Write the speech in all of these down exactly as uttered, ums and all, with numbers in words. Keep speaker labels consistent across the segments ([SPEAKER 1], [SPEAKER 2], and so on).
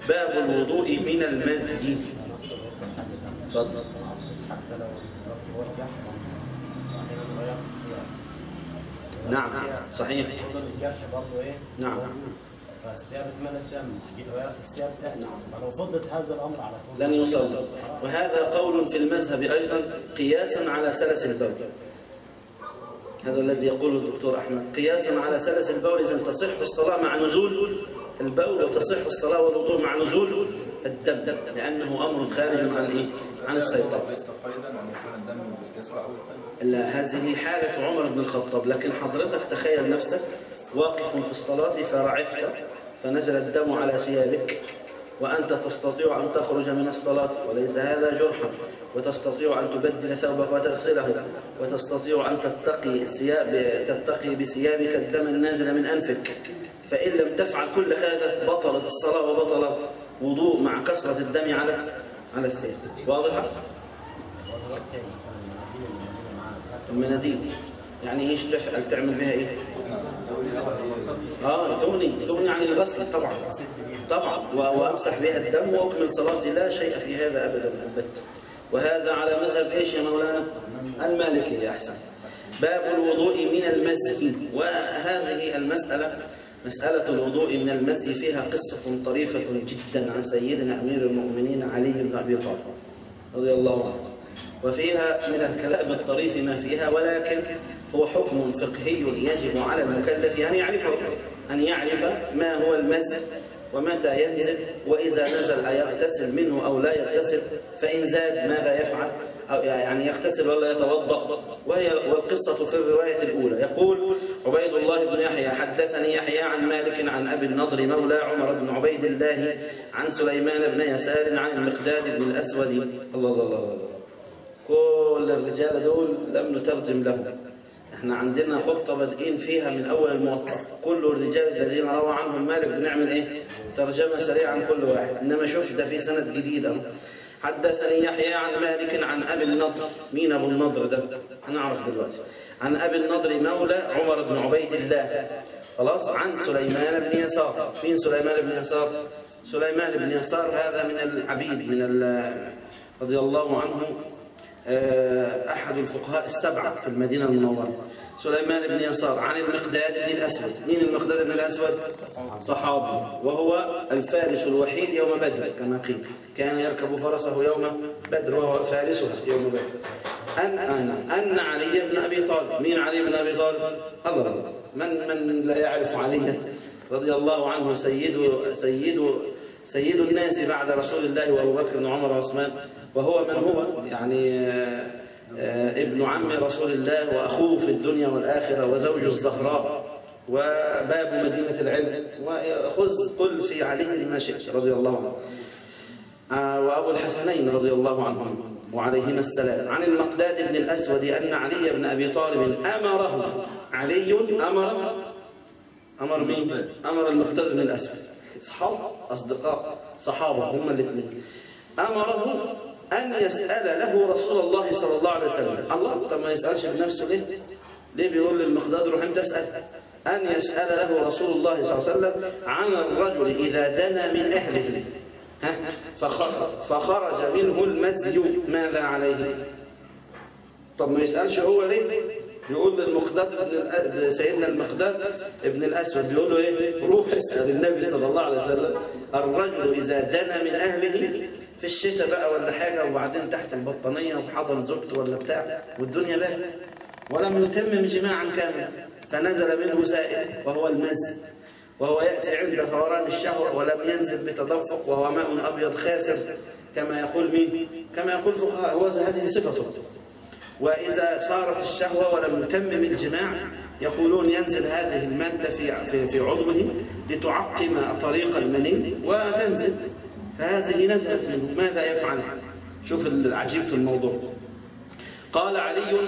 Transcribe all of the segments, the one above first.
[SPEAKER 1] باب الوضوء من المزي. اتفضل.
[SPEAKER 2] حتى لو هو الجرح يعني غيرت السياق.
[SPEAKER 1] نعم صحيح.
[SPEAKER 2] فضل الجرح برضه ايه؟
[SPEAKER 1] نعم.
[SPEAKER 2] فالسياق اتمنى الدم، جيت غيرت السياق ده. نعم. فلو فضلت هذا الامر على طول
[SPEAKER 1] لن يصلي. وهذا قول في المذهب ايضا قياسا على سلس البول. هذا الذي يقوله الدكتور احمد، قياسا على سلس البول، اذا تصح الصلاه مع نزول البول وتصح الصلاه والوضوء مع نزول الدم، لانه امر خارج عن ايه؟ عن السيطره. لا، هذه حاله عمر بن الخطاب، لكن حضرتك تخيل نفسك واقف في الصلاه فرعفت فنزل الدم على ثيابك وأنت تستطيع أن تخرج من الصلاة وليس هذا جرحا، وتستطيع أن تبدل ثوبك وتغسله، وتستطيع أن تتقي ثياب تتقي بثيابك الدم النازل من أنفك، فإن لم تفعل كل هذا بطلت الصلاة وبطل وضوء مع كثرة الدم على على الثياب. واضحة؟ المناديل يعني ايش تفعل؟ تعمل بها ايه؟ اه تغني تغني عن الغسل طبعا طبعا، وامسح بها الدم واكمل صلاتي، لا شيء في هذا ابدا البتة. وهذا على مذهب ايش يا مولانا؟ المالكي. احسن. باب الوضوء من المزي. وهذه المسألة مسألة الوضوء من المزي فيها قصة طريفة جدا عن سيدنا أمير المؤمنين علي بن أبي طالب رضي الله عنه، وفيها من الكلام الطريف ما فيها، ولكن هو حكم فقهي يجب على المكلف أن يعرفه، أن يعرف ما هو المزي ومتى ينزل، وإذا نزل أيغتسل منه أو لا يغتسل، فإن زاد ماذا يفعل، أو يعني يغتسل ولا يتوضأ. وهي والقصة في الرواية الأولى. يقول عبيد الله بن يحيى حدثني يحيى عن مالك عن أبي النضر مولى عمر بن عبيد الله عن سليمان بن يسار عن المقداد بن الأسود. الله الله الله، كل الرجال دول لم نترجم لهم، احنا عندنا خطة بادئين فيها من أول الموطأ، كل الرجال الذين روى عنهم مالك بنعمل ايه؟ ترجمة سريعة عن كل واحد، إنما شوف ده في سند جديدة. حدثني يحيى عن مالك عن أبي النضر. مين أبو النضر ده؟ هنعرف دلوقتي. عن أبي النضر مولى عمر بن عبيد الله، خلاص، عن سليمان بن يسار. مين سليمان بن يسار؟ سليمان بن يسار هذا من العبيد من رضي الله عنه، أحد الفقهاء السبعة في المدينة المنورة. سليمان بن يسار عن المقداد بن الأسود. مين المقداد بن الأسود؟ صحابي، وهو الفارس الوحيد يوم بدر كما قيل، كان يركب فرسه يوم بدر وهو فارسها يوم بدر. أن أن أن علي بن أبي طالب. مين علي بن أبي طالب؟ الله، من من لا يعرف عليا رضي الله عنه، سيد سيد سيد الناس بعد رسول الله وأبو بكر وعمر وعثمان، وهو من هو يعني ابن عم رسول الله وأخوه في الدنيا والآخرة وزوج الزهراء وباب مدينة العلم، وخذ قل في علي ما شئت رضي الله عنه، وأبو الحسنين رضي الله عنهم وعليهما السلام. عن المقداد بن الأسود أن علي بن أبي طالب أمره، علي أمر أمر مين؟ أمر المقداد بن الأسود، أصحاب أصدقاء صحابة هم الاثنين، أمره أن يسأل له رسول الله صلى الله عليه وسلم. الله، طب ما يسألش بنفسه ليه؟ ليه بيقول للمقداد روح أنت اسأل؟ أن يسأل له رسول الله صلى الله عليه وسلم عن الرجل إذا دنا من أهله فخرج منه المزي ماذا عليه؟ طب ما يسألش هو ليه؟ يقول للمقداد ابن سيدنا المقداد ابن الأسود، يقول له إيه؟ روح اسأل النبي صلى الله عليه وسلم الرجل إذا دنا من أهله في الشتاء بقى ولا حاجة، وبعدين تحت البطانية وحضن زوجته ولا بتاع والدنيا بقى، ولم يتمم جماعا كاملا، فنزل منه سائل وهو المزي، وهو يأتي عند فوران الشهوة ولم ينزل بتدفق، وهو ماء أبيض خاسر كما يقول مين؟ كما يقول فقهاء، هو هذه صفته. وإذا صارت الشهوة ولم يتمم الجماع يقولون ينزل هذه المادة في في في عضوه لتعقم طريق المني وتنزل، فهذه نزلت منه، ماذا يفعل؟ شوف العجيب في الموضوع. قال علي،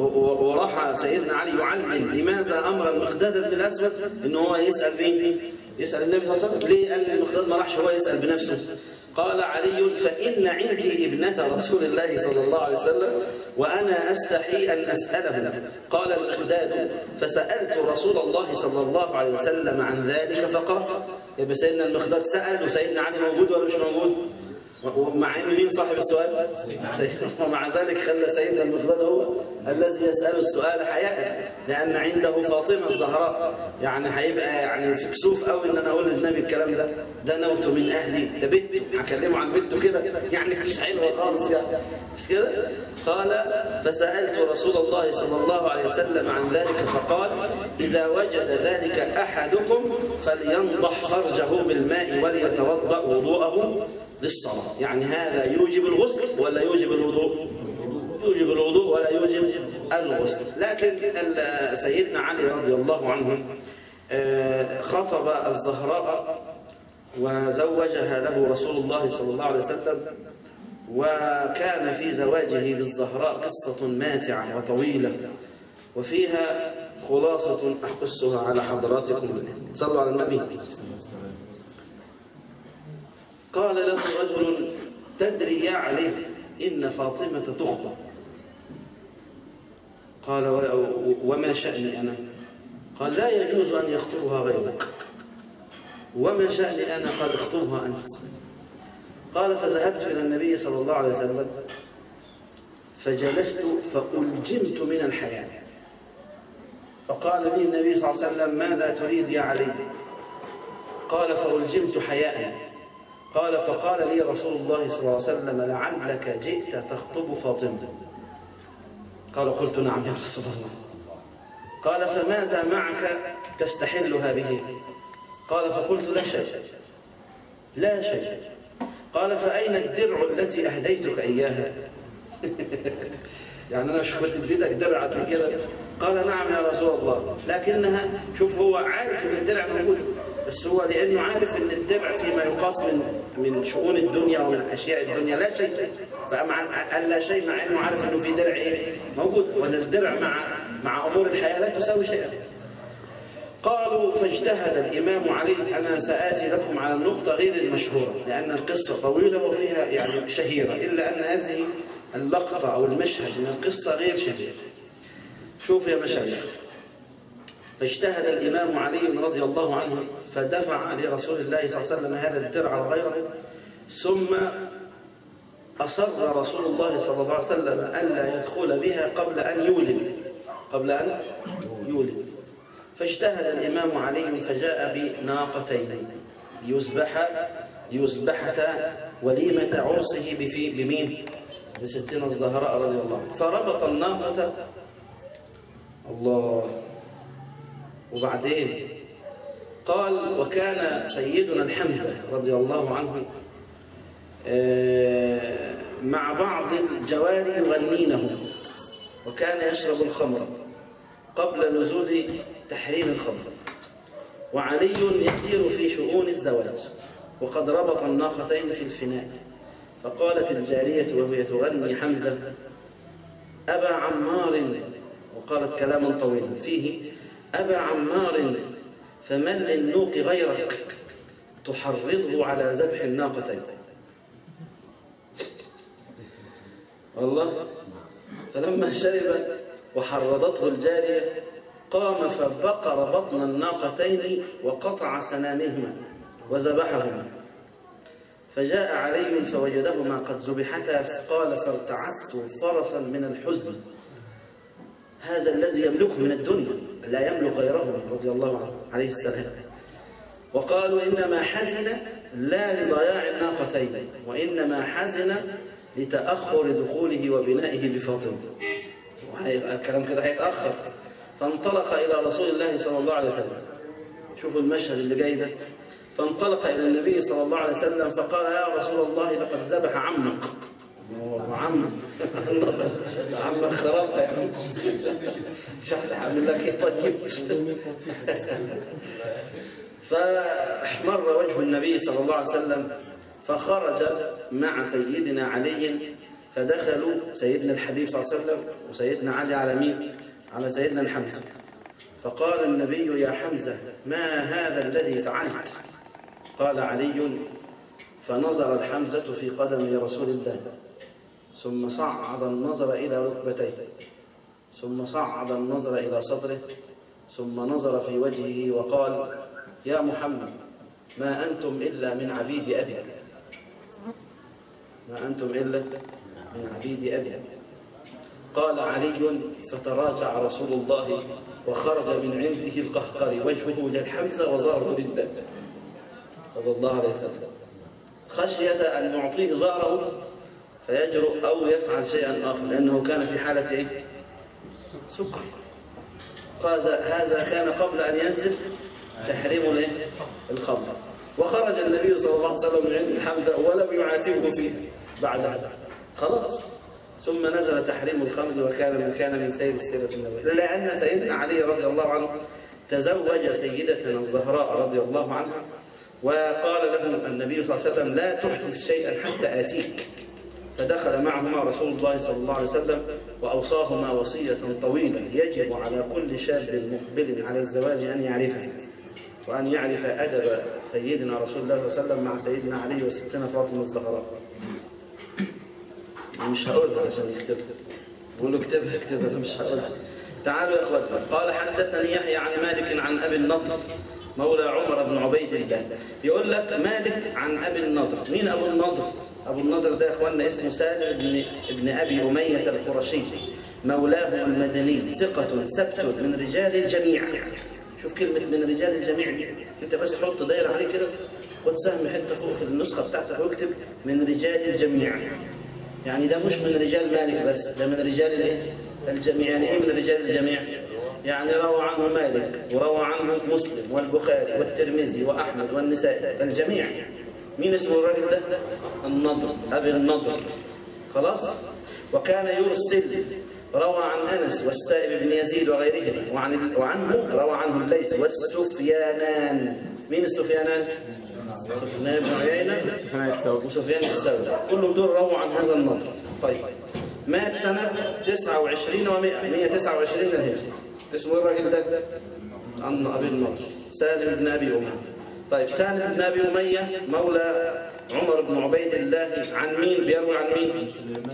[SPEAKER 1] وراح سيدنا علي يعلم لماذا أمر المقداد بن الأسود إنه هو يسأل مين؟ يسأل النبي صلى الله عليه وسلم. ليه قال المقداد ما راحش هو يسأل بنفسه؟ قال علي فإن عندي ابنة رسول الله صلى الله عليه وسلم وأنا أستحي أن أسأله. قال المقداد فسألت رسول الله صلى الله عليه وسلم عن ذلك فقال. يبقى سيدنا المقداد سأل وسيدنا علي موجود ولا مش موجود؟ ومع ان مين صاحب السؤال؟ ومع ذلك خلى سيدنا المقداد هو الذي يسأل السؤال حياء، لأن عنده فاطمة الزهراء. يعني هيبقى يعني في كسوف قوي ان انا اقول للنبي الكلام ده، ده نوته من اهلي، ده بنته، هكلمه عن بنته كده، يعني مش حلوه خالص يعني، مش كده؟ قال فسألت رسول الله صلى الله عليه وسلم عن ذلك فقال إذا وجد ذلك أحدكم فلينضح فرجه بالماء وليتوضأ وضوءه للصلاة. يعني هذا يوجب الغسل ولا يوجب الوضوء؟ يوجب الوضوء ولا يوجب الغسل. لكن سيدنا علي رضي الله عنه خطب الزهراء وزوجها له رسول الله صلى الله عليه وسلم، وكان في زواجه بالزهراء قصة ماتعة وطويلة، وفيها خلاصة أحقصها على حضراتكم. صلوا على النبي. قال له رجل تدري يا علي إن فاطمة تخطب. قال وما شأني أنا؟ قال لا يجوز أن يخطبها غيرك. وما شأني أنا؟ قال اخطبها أنت. قال فذهبت إلى النبي صلى الله عليه وسلم فجلست فألجمت من الحياة. فقال لي النبي صلى الله عليه وسلم ماذا تريد يا علي؟ قال فألجمت حياء. قال فقال لي رسول الله صلى الله عليه وسلم لعلك جئت تخطب فاطمة. قال قلت نعم يا رسول الله. قال فماذا معك تستحلها به؟ قال فقلت لا شيء لا شيء. قال فأين الدرع التي أهديتك إياها؟ يعني أنا مش كنت اديتك درع قبل كده؟ قال نعم يا رسول الله، لكنها شوف هو عارف ان الدرع موجود، بس هو لأنه عارف ان الدرع فيما يقاس من من شؤون الدنيا ومن أشياء الدنيا لا شيء، بقى مع أن لا شيء مع أنه عارف أنه في درع إيه موجود، وأن الدرع مع مع أمور الحياة لا تساوي شيئا. قالوا فاجتهد الإمام علي. أنا سآتي لكم على النقطة غير المشهورة لأن القصة طويلة وفيها يعني شهيرة، إلا أن هذه اللقطة أو المشهد من القصة غير شهير. شوف يا مشايخ، فاجتهد الإمام علي رضي الله عنه فدفع لرسول الله صلى الله عليه وسلم هذا الدرع وغيره، ثم أصر رسول الله صلى الله عليه وسلم ألا يدخل بها قبل أن يولد قبل أن يولد. فاجتهد الإمام علي فجاء بناقتين ليذبح ليذبحتا وليمة عرسه بمين؟ بستنا الزهراء رضي الله عنها. فربط الناقة الله. وبعدين قال وكان سيدنا الحمزة رضي الله عنه مع بعض الجواري يغنينه، وكان يشرب الخمر قبل نزول تحريم الخمر، وعلي يسير في شؤون الزواج وقد ربط الناقتين في الفناء. فقالت الجارية وهي تغني حمزة أبا عمار، وقالت كلاما طويلا فيه أبا عمار فمن للنوق غيرك تحرضه على ذبح الناقتين. والله فلما شرب وحرضته الجارية قام فبقر بطن الناقتين وقطع سنامهما وذبحهما. فجاء علي فوجدهما قد ذبحتا قال فارتعدت فرسا من الحزن. هذا الذي يملكه من الدنيا لا يملك غيره رضي الله عنه عليه السلام. وقالوا إنما حزن لا لضياع الناقتين وإنما حزن لتأخر دخوله وبنائه بفاطمة. الكلام كده هيتأخر. فانطلق إلى رسول الله صلى الله عليه وسلم. شوفوا المشهد اللي جاي ده. فانطلق إلى النبي صلى الله عليه وسلم فقال يا رسول الله لقد ذبح عمك. عمك عمك خرابها يعني مش هعمل لك ايه طيب. فاحمر وجه النبي صلى الله عليه وسلم فخرج مع سيدنا علي فدخلوا سيدنا الحبيب صلى الله عليه وسلم وسيدنا علي على مين؟ على سيدنا الحمزة. فقال النبي: يا حمزة ما هذا الذي فعلت؟ قال علي: فنظر الحمزة في قدم رسول الله، ثم صعد النظر إلى ركبتيه، ثم صعد النظر إلى صدره، ثم نظر في وجهه وقال: يا محمد ما أنتم إلا من عبيد أبي، ما أنتم إلا من عبيد أبي. قال علي: فتراجع رسول الله وخرج من عنده القهقري وجهه للحمزة وظهره لله صلى الله عليه وسلم، خشية أن يعطيه ظهره فيجرؤ أو يفعل شيئا آخر، لأنه كان في حالة إيه؟ سكر. هذا كان قبل أن ينزل تحريم الخمر. وخرج النبي صلى الله عليه وسلم من عند الحمزة ولم يعاتبه فيه بعدها، خلاص. ثم نزل تحريم الخمر، وكان من كان من سير السيرة النبوية. إلا أن سيدنا علي رضي الله عنه تزوج سيدتنا الزهراء رضي الله عنها، وقال له النبي صلى الله عليه وسلم: لا تحدث شيئا حتى آتيك. فدخل معهما رسول الله صلى الله عليه وسلم وأوصاهما وصية طويلة يجب على كل شاب مقبل على الزواج أن يعرفها، وأن يعرف أدب سيدنا رسول الله صلى الله عليه وسلم مع سيدنا علي وستنا فاطمة الزهراء. مش هقولها عشان يكتبها، بقولوا اكتبها اكتبها، مش هقولها. تعالوا يا اخواتنا. قال: حدثني يحيى عن مالك عن أبي النضر مولى عمر بن عبيد الله. يقول لك مالك عن أبي النضر. مين أبو النضر؟ أبو النضر ده يا اخواننا اسمه سالم بن ابن أبي أمية القرشي، مولاه المدني، ثقة سبت من رجال الجميع. شوف كلمة من رجال الجميع، انت بس تحط دايرة عليه كده، خد سهم حتة فوق في النسخة بتاعتك واكتب من رجال الجميع. يعني ده مش من رجال مالك بس، ده من رجال الايه؟ الجميع. يعني ايه من رجال الجميع؟ يعني روى عنه مالك وروى عنه مسلم والبخاري والترمذي وأحمد والنسائي، الجميع. مين اسمه الراجل ده؟ النضر، أبي النضر، خلاص. وكان يرسل، روى عن أنس والسائب بن يزيد وغيرهما، وعن وعنه روى عنه الليث والسفيانان. مين السفيانان؟ سفيان بن عيينة وسفيان الثوري، كلهم دول رووا عن هذا النضر. طيب، مات سنة تسعة وعشرين ومئة، مئة وتسعة وعشرين الهجرة. اسمه الراجل ده؟ عن أبي النضر، سالم بن أبي أمية. طيب، سالم بن أبي أمية مولى عمر بن عبيد الله، عن مين بيروي؟ عن مين؟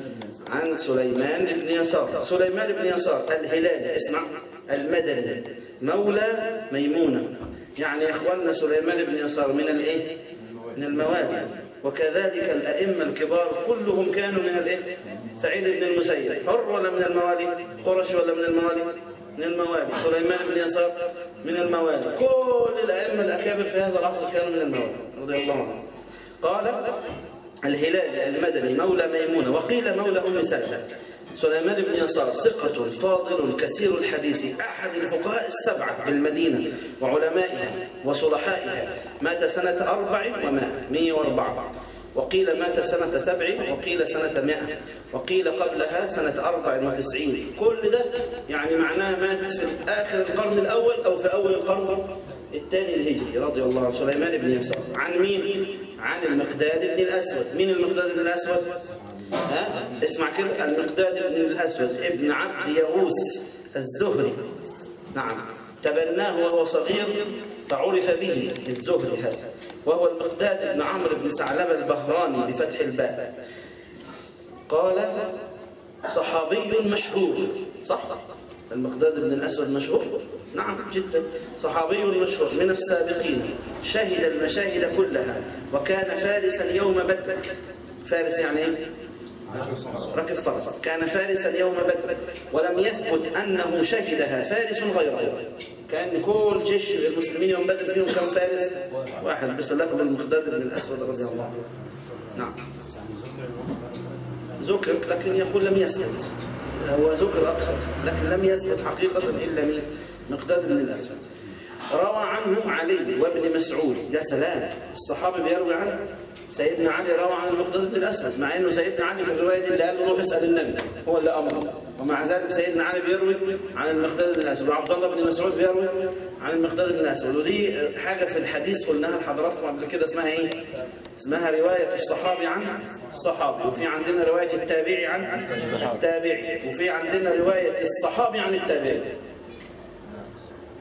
[SPEAKER 1] عن سليمان بن يسار. سليمان بن يسار الهلالي، اسمع، المدني، مولى ميمونة. يعني يا اخواننا سليمان بن يسار من الايه؟ من الموالي. وكذلك الائمه الكبار كلهم كانوا من الايه؟ سعيد بن المسيب حر ولا من الموالي؟ قرش ولا من الموالي؟ من الموالي. سليمان بن يسار من الموالي. كل الائمه الاكابر في هذا العصر كانوا من الموالي رضي الله عنهم. قال: الهلالي المدني مولى ميمونة، وقيل مولى أم سلمة. سليمان بن يسار ثقة فاضل كثير الحديث، أحد الفقهاء السبعة بالمدينة وعلمائها وصلحائها، مات سنة أربع ومائة، مئة وأربعة، وقيل مات سنة سبع، وقيل سنة مائة، وقيل قبلها سنة أربع وتسعين. كل ده يعني معناه مات في آخر القرن الأول أو في أول القرن الثاني الهجري رضي الله عنه. سليمان بن يسار عن مين؟ عن المقداد بن الأسود. مين المقداد بن الأسود؟ ها؟ اسمع كده، المقداد بن الأسود ابن عبد يغوث الزهري، نعم، تبناه وهو صغير فعرف به الزهري هذا، وهو المقداد بن عمرو بن ثعلبة البهراني بفتح الباء. قال: صحابي مشهور، صح؟ المقداد بن الأسود مشهور؟ نعم جدا، صحابي مشهور من السابقين، شهد المشاهد كلها، وكان فارسا يوم بدر. فارس يعني ايه؟ ركب فرس. كان فارسا يوم بدر، ولم يثبت أنه شهدها فارس غيره. كان كل جيش المسلمين يوم بدر فيهم كم فارس؟ واحد بس، لقب المقداد بن الأسود رضي الله عنه. نعم، ذكر لكن يقول لم يثبت، هو ذكر أقصر لكن لم يثبت حقيقة إلا من مقداد بن الأسود. روى عنه علي وابن مسعود. يا سلام، الصحابي بيروي عنه. سيدنا علي روى عن المقداد بن الأسود، مع أنه سيدنا علي في الرواية دي اللي قال له روح اسأل النبي، هو اللي أمره، ومع ذلك سيدنا علي بيروي عن المقداد بن الأسود، وعبد الله بن مسعود بيروي عن المقداد بن الأسود. ودي حاجة في الحديث قلناها لحضراتكم قبل كده، اسمها إيه؟ اسمها رواية الصحابي عن الصحابي، وفي عندنا رواية التابعي عن التابعي، وفي عندنا رواية الصحابي عن التابعي.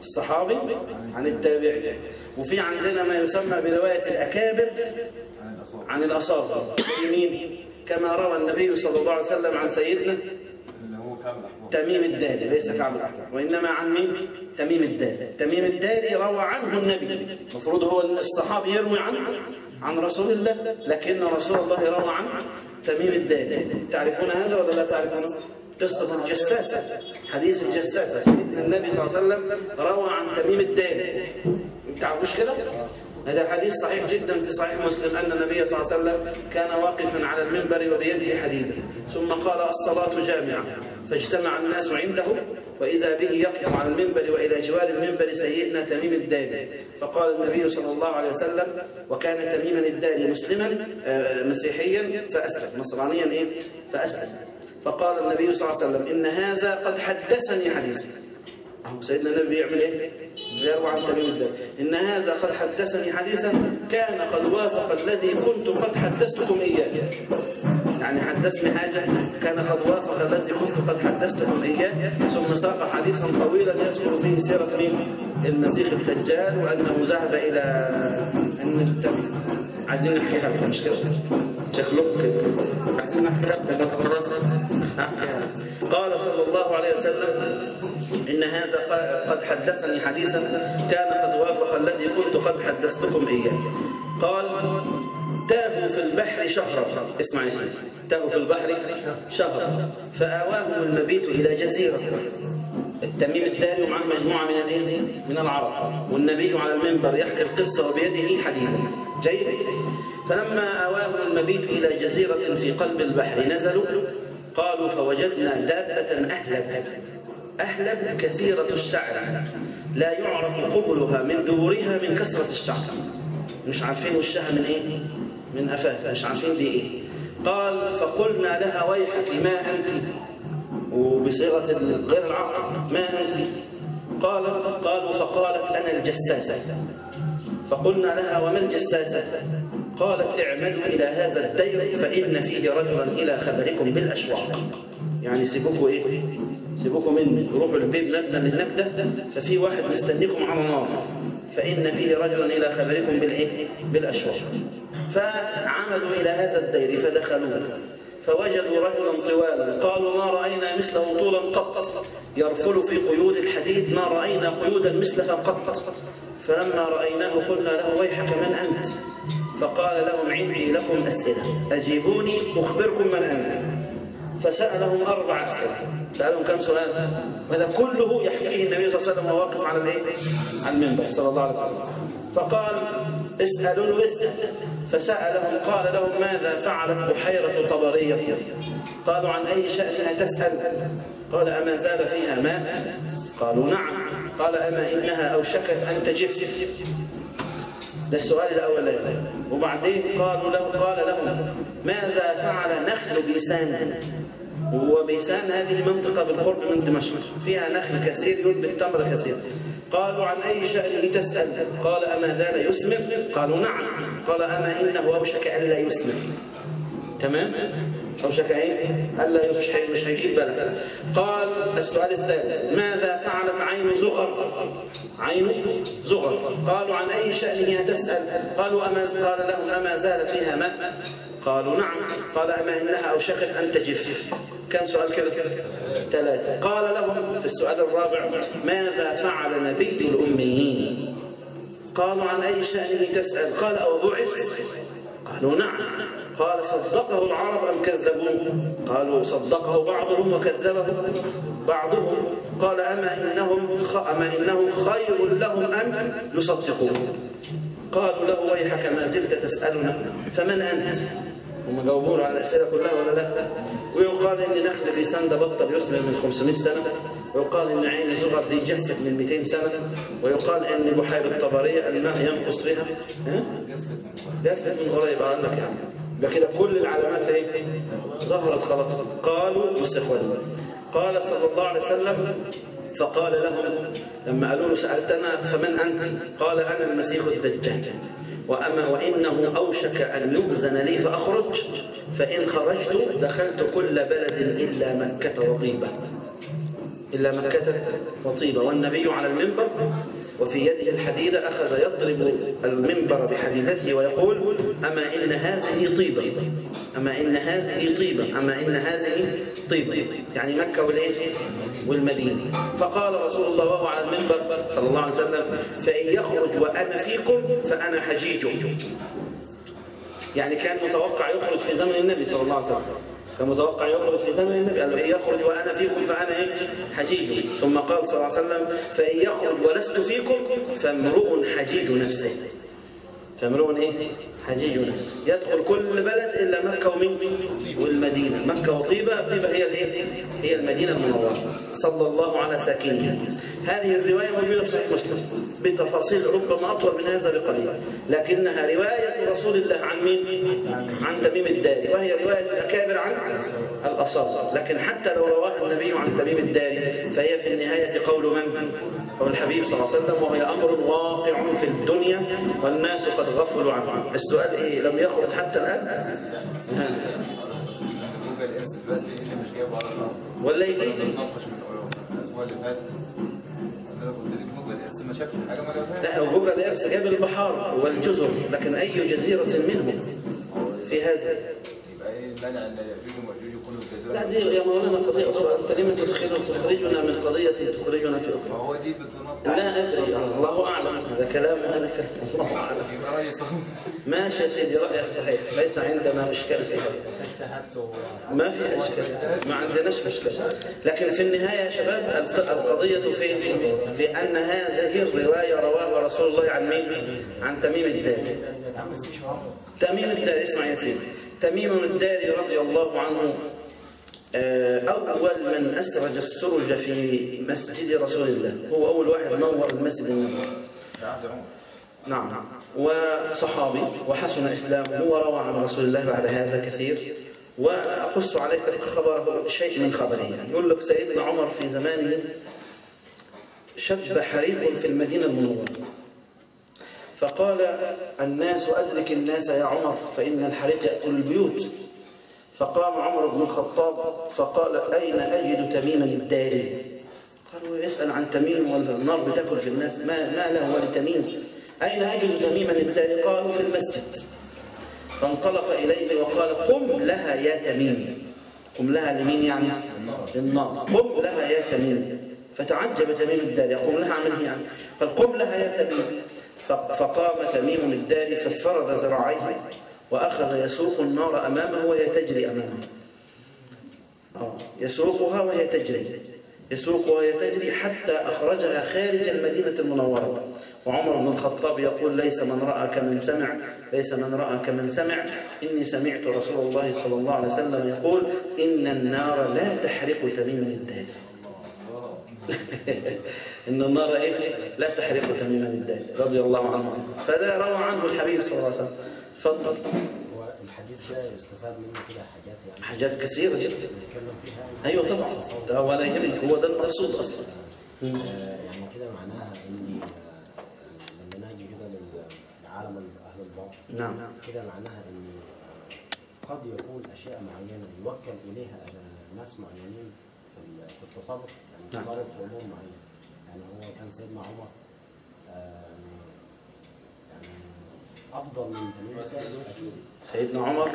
[SPEAKER 1] الصحابي عن التابعي. وفي عندنا ما يسمى برواية الأكابر عن الأصاغر. مين؟ كما روى النبي صلى الله عليه وسلم عن سيدنا تميم الداري، ليس كعب الأحبار، وإنما عن مين؟ تميم الداري. تميم الداري روى عنه النبي، المفروض هو الصحابي يروي عنه عن رسول الله، لكن رسول الله روى عنه تميم الداري. تعرفون هذا ولا لا تعرفون؟ قصة الجساسة، حديث الجساسة، سيدنا النبي صلى الله عليه وسلم روى عن تميم الداري. ما تعرفوش كده؟ هذا حديث صحيح جدا في صحيح مسلم أن النبي صلى الله عليه وسلم كان واقفا على المنبر وبيده حديدا، ثم قال الصلاة جامعة، فاجتمع الناس عنده وإذا به يقف على المنبر وإلى جوار المنبر سيدنا تميم الداري. فقال النبي صلى الله عليه وسلم، وكان تميما الداري مسلما مسيحيا فأسلم، نصرانيا إيه؟ فأسلم. فقال النبي صلى الله عليه وسلم إن هذا قد حدثني حديثا. أهو سيدنا النبي بيعمل إيه؟ بيروى عن تميم الداري، إن هذا قد حدثني حديثا كان قد وافق الذي كنت قد حدثتكم إياه. يعني حدثني حاجة كان قد وافق الذي كنت قد حدثتكم إياه. ثم ساق حديثا طويلا يذكر فيه سيرة مين؟ المسيح الدجال، وأنه ذهب إلى أن التميم. عايزين نحكيها لكم مش كده؟ شيخ لك عايزين نحكيها لكم. قال صلى الله عليه وسلم إن هذا قد حدثني حديثا كان قد وافق الذي كنت قد حدثتكم إياه. قال تاهوا في البحر شهرا، اسمع يا سيدي، تاهوا في البحر شهرا فآواهم المبيت إلى جزيرة. التميم الداري ومعه مجموعة من الايه؟ من العرب، والنبي على المنبر يحكي القصة وبيده حديدا. جيد. فلما آواهم المبيت إلى جزيرة في قلب البحر نزلوا، قالوا فوجدنا دابة أهلب أهلب كثيرة الشعر لا يعرف قبلها من دبرها من كثرة الشعر. مش عارفين وشها من ايه؟ من أفاه، مش عارفين دي ايه. قال فقلنا لها ويحك ما أنت، وبصيغة غير العقل ما أنت. قال قالوا فقالت أنا الجساسة. فقلنا لها وما الجساسة؟ قالت اعمدوا إلى هذا الدير فإن فيه رجلا إلى خبركم بالأشواق. يعني سيبوكوا إيه؟ سيبوكوا مني، روحوا البيت نبدا للنبدة، ففي واحد مستنيكم على نار، فإن فيه رجلا إلى خبركم بالإيه؟ بالأشواق. فعمدوا إلى هذا الدير فدخلوه فوجدوا رجلا طوالا، قالوا ما رأينا مثله طولا قط، يرفل في قيود الحديد، ما رأينا قيودا مثلها قط. فلما رأيناه قلنا له ويحك من أنت؟ فقال لهم عندي لكم أسئلة أجيبوني أخبركم من أنا. فسألهم أربع أسئلة. سألهم كم سؤال؟ وهذا كله يحكيه النبي صلى الله عليه وسلم وواقف على الإيه؟ على المنبر صلى الله عليه وسلم. فقال اسألوا اسأل. فسألهم قال لهم ماذا فعلت بحيرة طبرية؟ قالوا عن أي شأنها تسأل؟ قال أما زال فيها ماء؟ قالوا نعم. قال أما إنها أوشكت أن تجف؟ ده السؤال الأولاني. وبعدين قالوا له قال لهم ماذا فعل نخل بيسان؟ وبيسان هذه منطقة بالقرب من دمشق فيها نخل كثير ينبت تمر كثير. قالوا عن أي شأنه تسأل؟ قال أما زال يسمر؟ قالوا نعم. قال أما إنه أوشك ألا يسمر؟ تمام؟ أوشك إيه؟ ألا يفشح مش هيجيب بالك. قال السؤال الثالث ماذا فعلت عين زغر؟ عين زغر. قالوا عن أي شأنها تسأل؟ قالوا أما قال لهم أما زال فيها ماء؟ قالوا نعم. قال أما إنها أوشكت أن تجف؟ كم سؤال كده؟ ثلاثة. قال لهم في السؤال الرابع ماذا فعل نبي الأميين؟ قالوا عن أي شأنه تسأل؟ قال أو بعث؟ قالوا نعم. قال صدقه العرب أم كذبوه؟ قالوا صدقه بعضهم وكذبه بعضهم. قال أما إنهم خ... أما إنه خير لهم أم يصدقوه؟ قالوا له ويحك ما زلت تسألنا فمن أنت؟ هم جاوبوا على الأسئلة كلها ولا لا؟ ويقال إن نخل بيسان ده بطل يسمر من خمسمائة سنة، ويقال إن عين زغر دي جفت من مئتين سنة، ويقال إن بحيرة طبرية الماء ينقص فيها ها؟ جفت من قريب. أقول لك يعني ده كده كل العلامات ايه؟ ظهرت خلاص. قالوا بص يا اخواني، قال صلى الله عليه وسلم فقال لهم لما قالوا له سألتنا فمن أنت؟ قال أنا المسيح الدجال، وأما وإنه أوشك أن يؤذن لي فأخرج، فإن خرجت دخلت كل بلد إلا مكة وطيبة. إلا مكة وطيبة. والنبي على المنبر وفي يده الحديدة أخذ يضرب المنبر بحديدته ويقول أما إن هذه طيبة، أما إن هذه طيبة، أما إن هذه طيبة، يعني مكة والإيه والمدينة. فقال رسول الله وهو على المنبر صلى الله عليه وسلم فإن يخرج وأنا فيكم فأنا حجيج. يعني كان متوقع يخرج في زمن النبي صلى الله عليه وسلم، كان متوقع يخرج في زمن النبي، قال له إن يخرج وأنا فيكم فأنا حجيج. ثم قال صلى الله عليه وسلم فإن يخرج ولست فيكم فامرؤ حجيج نفسه. فامرؤ إيه؟ حجيج نفسه. يدخل كل بلد إلا مكة ومين؟ والمدينة. مكة وطيبة، طيبة هي الإيه؟ هي المدينة المنورة صلى الله على ساكنها. هذه الرواية موجودة في صحيح مسلم بتفاصيل ربما أطول من هذا بقليل، لكنها رواية رسول الله عن مين؟ عن تميم الداري، وهي رواية الأكابر عن الأصاغر. لكن حتى لو رواها النبي عن تميم الداري فهي في النهاية قول من؟ قول الحبيب صلى الله عليه وسلم، وهي أمر واقع في الدنيا والناس قد غفلوا عنه. السؤال إيه؟ لم يخرج حتى الآن؟ ولا يجي؟ لا، جوجل الإرث جاب البحار والجزر، لكن أي جزيرة منهم في هذا؟ لا دي يا مولانا قضية أخرى. أنت لم تخرجنا من قضية تخرجنا في أخرى.
[SPEAKER 3] هو دي بتناقض.
[SPEAKER 1] لا أدري، الله أعلم. هذا كلام هذا كلام الله أعلم. ماشي يا سيدي، رأيك صحيح، ليس عندنا إشكال في هذا. ما في إشكال، ما عندناش مشكلة. لكن في النهاية يا شباب القضية في في أن هذه الرواية رواها رسول الله عن مين؟ عن تميم الداري. تميم الداري، اسمع يا سيدي، تميم الداري رضي الله عنه أول من أسرج السرج في مسجد رسول الله، هو أول واحد نور المسجد النبوي. نعم، وصحابي وحسن إسلامه وروى عن رسول الله بعد هذا كثير. وأقص عليك خبره، شيء من خبره. يعني يقول لك سيدنا عمر في زمانه شب حريق في المدينة المنورة، فقال الناس أدرك الناس يا عمر فإن الحريق يأكل البيوت. فقام عمر بن الخطاب فقال أين أجد تميما الداري؟ قالوا يسأل عن تميم والنار بتأكل في الناس، ما, ما له ولتميم؟ أين أجد تميما الداري؟ قالوا في المسجد. فانطلق إليه وقال قم لها يا تميم. قم لها لمين يعني؟ للنار. قم لها يا تميم. فتعجب تميم الداري، قم لها منه يعني؟ قال قم لها يا تميم. فقام تميم الداري ففرد ذراعيه وأخذ يسوق النار أمامه وهي تجري أمامه. آه. يسوقها وهي تجري، يسوقها وهي تجري حتى أخرجها خارج المدينة المنورة. وعمر بن الخطاب يقول ليس من رأى كمن سمع، ليس من رأى كمن سمع. إني سمعت رسول الله صلى الله عليه وسلم يقول إن النار لا تحرق تميما الداري. إن النار إيه؟ لا تحرق تميما الداري رضي الله عنه. فذا روى عنه الحبيب صلى الله عليه وسلم. تفضل.
[SPEAKER 2] هو الحديث ده يستفاد منه كده حاجات يعني
[SPEAKER 1] حاجات كثيرة جدا
[SPEAKER 2] نتكلم فيها.
[SPEAKER 1] أيوة طبعا، ده ولا يهمك، هو ده المقصود أصلا.
[SPEAKER 2] يعني كده معناها إن لما نيجي كده لعالم أهل الباطل،
[SPEAKER 1] نعم،
[SPEAKER 2] كده معناها إن قد يكون أشياء معينة يوكل إليها ناس معينين في التصرف، يعني تصرف في أمور معينة. يعني هو كان سيدنا عمر يعني أفضل من تميم الداري.
[SPEAKER 1] سيدنا عمر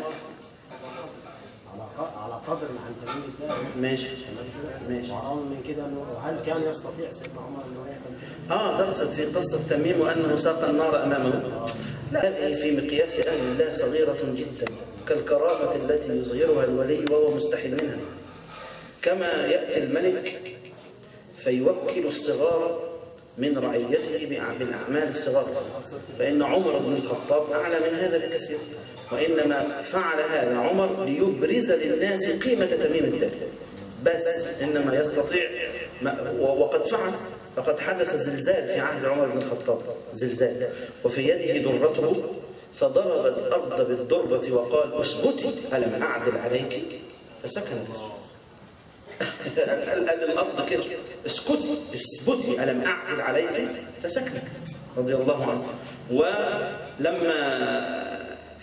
[SPEAKER 2] على على قدر عن تميم الداري.
[SPEAKER 1] ماشي ماشي.
[SPEAKER 2] وأرى من كده إنه هل كان يستطيع سيدنا عمر إنه يعمل كده؟
[SPEAKER 1] آه تقصد في قصة تميم وأنه ساق النار أمامه؟ لا، هذه في مقياس أهل الله صغيرة جدا، كالكرامة التي يظهرها الولي وهو مستحيل منها. كما يأتي الملك فيوكل الصغار من رعيته بالأعمال الصغار، فإن عمر بن الخطاب أعلى من هذا بكثير. وإنما فعل هذا عمر ليبرز للناس قيمة تميم الداري بس، إنما يستطيع وقد فعل. فقد حدث زلزال في عهد عمر بن الخطاب، زلزال، وفي يده درته فضرب الأرض بالضربة وقال اثبتي ألم أعدل عليك؟ فسكنت. قال الأرض كده اسكتي اثبتي ألم أعدل عليك؟ فسكنت رضي الله عنه. ولما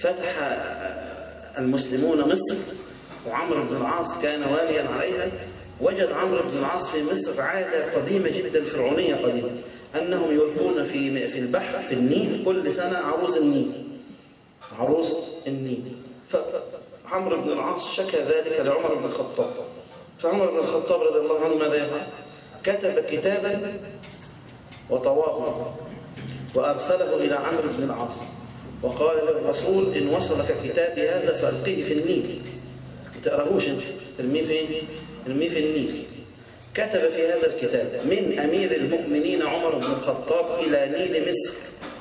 [SPEAKER 1] فتح المسلمون مصر وعمرو بن العاص كان واليا عليها، وجد عمرو بن العاص في مصر عادة قديمة جدا فرعونية قديمة، أنهم يلقون في في البحر في النيل كل سنة عروس النيل، عروس النيل. فعمرو بن العاص شكى ذلك لعمر بن الخطاب، فعمر بن الخطاب رضي الله عنه ماذا يفعل؟ كتب كتابا وطواه وأرسله إلى عمرو بن العاص وقال للرسول إن وصلك كتابي هذا فألقيه في النيل، ما تقراهوش أنت، ارميه فين؟ ارميه في النيل. كتب في هذا الكتاب من أمير المؤمنين عمر بن الخطاب إلى نيل مصر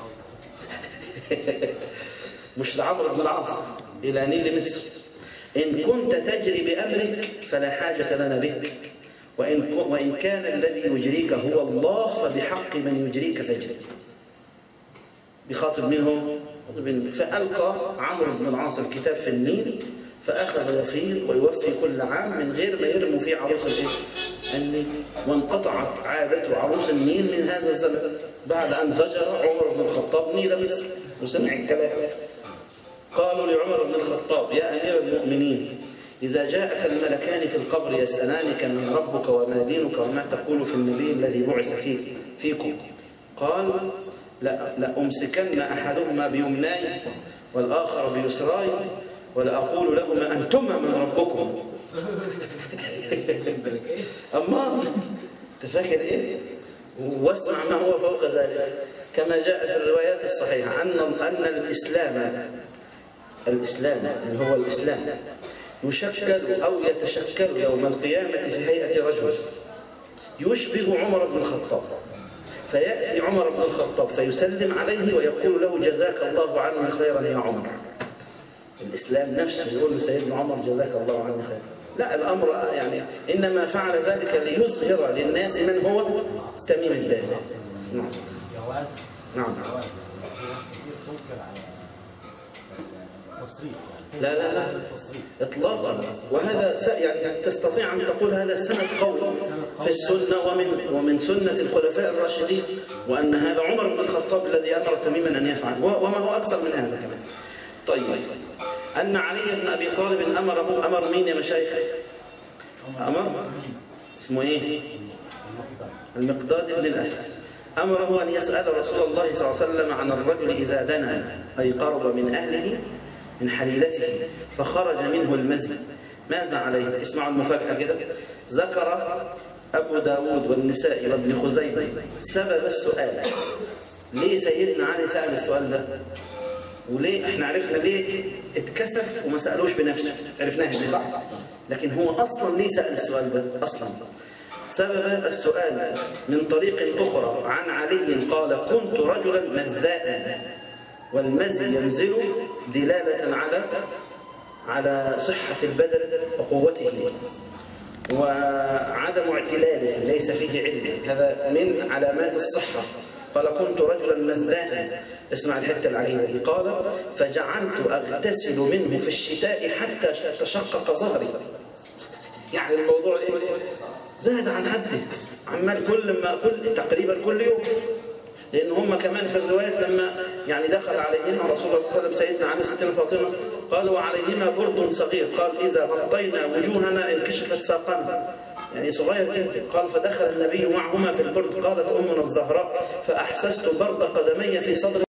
[SPEAKER 1] مش لعمرو بن العاص، إلى نيل مصر: إن كنت تجري بأمرك فلا حاجة لنا بك، وإن, وإن كان الذي يجريك هو الله فبحق من يجريك فاجري. بخاطب منه. فألقى عمرو بن العاص الكتاب في النيل، فأخذ يفيض ويوفي كل عام من غير ما يرموا فيه عروس النيل، وانقطعت عادة عروس النيل من هذا الزمن بعد أن زجر عمر بن الخطاب نيل مصر وسمع الكلام. قالوا لعمر بن الخطاب: يا أمير المؤمنين، إذا جاءك الملكان في القبر يسألانك من ربك وما دينك وما تقول في النبي الذي بعث فيك فيكم، قال: لا لأمسكن أحدهما بيمناي والآخر بيسراي ولا أقول لهما أنتما من ربكم. أما تفكر إيه؟ واسمع ما هو فوق ذلك، كما جاء في الروايات الصحيحة أن أن الإسلام الإسلام اللي هو الإسلام يشكل أو يتشكل يوم القيامة في هيئة رجل يشبه عمر بن الخطاب، فيأتي عمر بن الخطاب فيسلم عليه ويقول له: جزاك الله عني خيرا يا عمر. الإسلام نفسه يقول لسيدنا عمر: جزاك الله عني خيرا. لا، الأمر يعني إنما فعل ذلك ليظهر للناس من هو تميم الداري. نعم.
[SPEAKER 2] جواز.
[SPEAKER 1] نعم.
[SPEAKER 2] جواز. في ناس كتير تنكر على التصريف.
[SPEAKER 1] لا لا لا إطلاقا، وهذا يعني تستطيع أن تقول هذا سند قوي في السنة ومن ومن سنة الخلفاء الراشدين، وأن هذا عمر بن الخطاب الذي أمر تميما أن يفعل، وما هو أكثر من هذا كمان. طيب، أن علي بن أبي طالب أمر أمر مين يا مشايخ؟ أمر اسمه إيه؟ المقداد بن الأسود. أمره أن يسأل رسول الله صلى الله عليه وسلم عن الرجل إذا دنا أي قرب من أهله من حليلته فخرج منه المزي ماذا عليه؟ اسمعوا المفاجأة كده. ذكر أبو داود والنسائي وابن خزيمة سبب السؤال. ليه سيدنا علي سأل السؤال ده؟ وليه احنا عرفنا ليه اتكسف وما سألوش بنفسه، عرفناها دي صح؟ لكن هو أصلا ليه سأل السؤال ده؟ أصلا سبب السؤال من طريق أخرى عن علي قال: كنت رجلا مذاء، والمزي ينزل دلالة على على صحة البدن وقوته وعدم اعتلاله، ليس فيه علم، هذا من علامات الصحة. قال: كنت رجلا مذاء. اسمع الحتة العجيبة دي. قال: فجعلت أغتسل منه في الشتاء حتى تشقق ظهري. يعني الموضوع إيه؟ زاد عن حده، عمال كل ما كل تقريبا كل يوم، لأن هم كمان في الروايات لما يعني دخل عليهما رسول الله صلى الله عليه وسلم سيدنا علي وستنا فاطمة قال: وعليهما برد صغير، قال: إذا غطينا وجوهنا انكشفت ساقنا، يعني صغير كده. قال: فدخل النبي معهما في البرد، قالت أمنا الزهراء: فأحسست برد قدمي في صدري